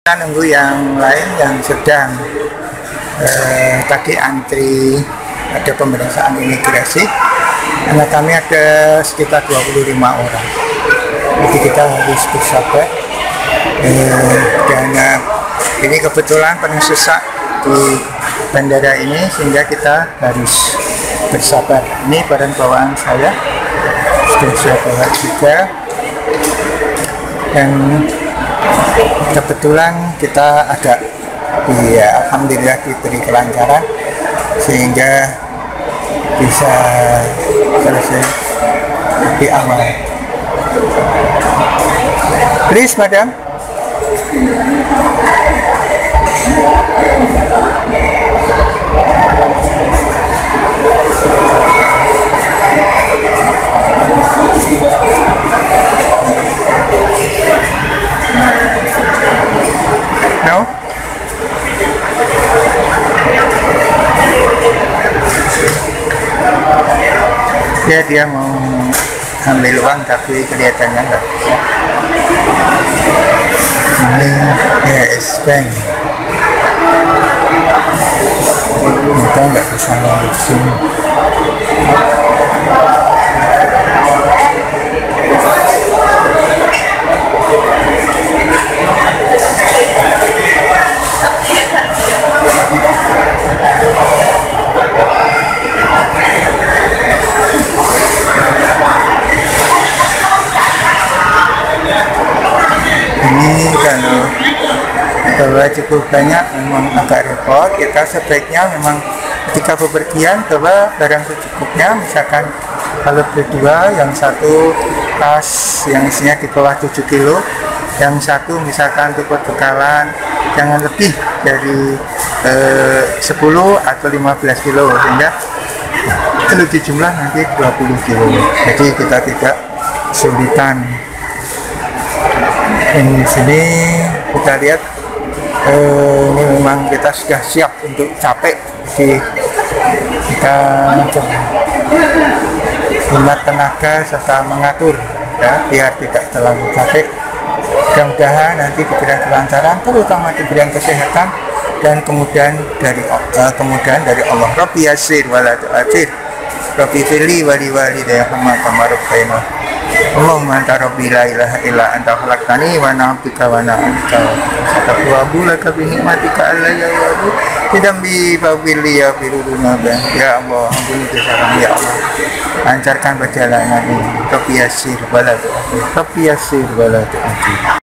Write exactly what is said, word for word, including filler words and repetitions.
Kita nunggu yang lain yang sedang eh, tadi antri ada pemeriksaan imigrasi. Anak kami ada sekitar dua puluh lima orang, jadi kita harus bersabar. Eh, dan eh, ini kebetulan paling sesak di bandara ini sehingga kita harus bersabar. Ini barang bawaan saya sudah saya bawa juga, dan kebetulan kita agak ya alhamdulillah diberi kelancaran sehingga bisa selesai lebih awal. Please, madam. No? Ya, dia mau ambil uang tapi kelihatannya enggak bisa. Ini Yes Bank. Kita nggak bisa ambil sini. Ini kalau bawa cukup banyak memang agak repot. Kita sebaiknya memang ketika bepergian bawa barang secukupnya. Misalkan kalau berdua, yang satu tas yang isinya di bawah tujuh kilo, yang satu misalkan untuk bekalan jangan lebih dari eh, sepuluh atau lima belas kilo, sehingga kalau dijumlah nanti dua puluh kilo, jadi kita tidak kesulitan. Di sini kita lihat eh, ini memang kita sudah siap untuk capek, jadi kita hemat tenaga serta mengatur ya biar tidak terlalu capek. Mudah-mudahan nanti diberikan kelancaran, terutama diberikan kesehatan, dan kemudian dari uh, kemudian dari Allah. Rabbi yasir wala tu'atir, Rabbi fili wali wali daya hamma kamarub kainah. Allahumma anta rabbi la ilaha illa anta khalaqtani wa ana abduka wa ana abduka wa abulaka bi nikmatika alayya wa abu bidambi fawili ya biruduna. Ya Allah, ampuni dosa kami ya Allah, lancarkan perjalanan ini. Rabbi yasir wala tu'atir, Rabbi yasir wala tu'atir.